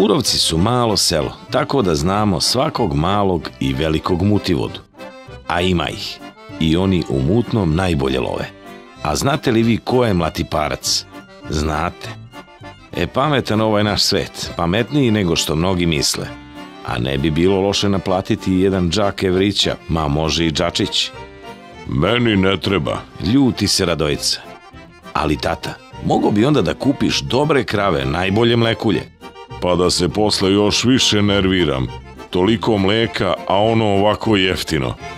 Murovci su malo selo, tako da znamo svakog malog i velikog mutivodu. A ima ih. I oni u mutnom najbolje love. A znate li vi ko je mlatiparac? Znate. Pametan ovaj naš svet, pametniji nego što mnogi misle. A ne bi bilo loše naplatiti jedan džak evrića, ma može i džačić. Meni ne treba. Ljuti se Radojica. Ali tata, mogo bi onda da kupiš dobre krave, najbolje mlekulje. Pa da se posle još više nerviram. Toliko mleka, a ono ovako jeftino.